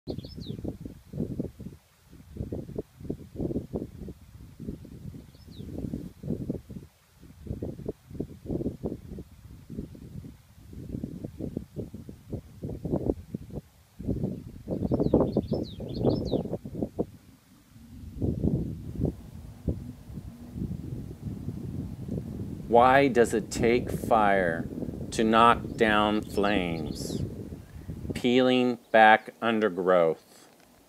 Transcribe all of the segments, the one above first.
Why does it take fire to knock down flames? Peeling back undergrowth.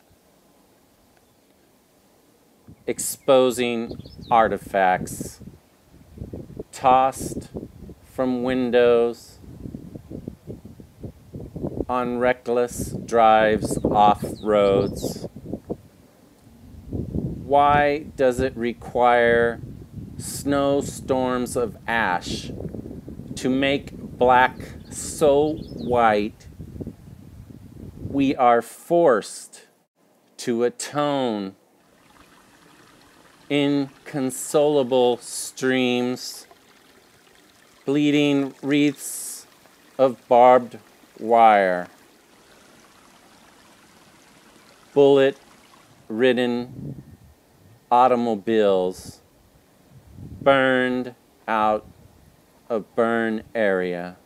Exposing artifacts. Tossed from windows on reckless drives off roads. Why does it require snowstorms of ash to make black so white we are forced to atone? Inconsolable streams, bleeding wreaths of barbed wire, bullet-ridden automobiles burned out of burn area.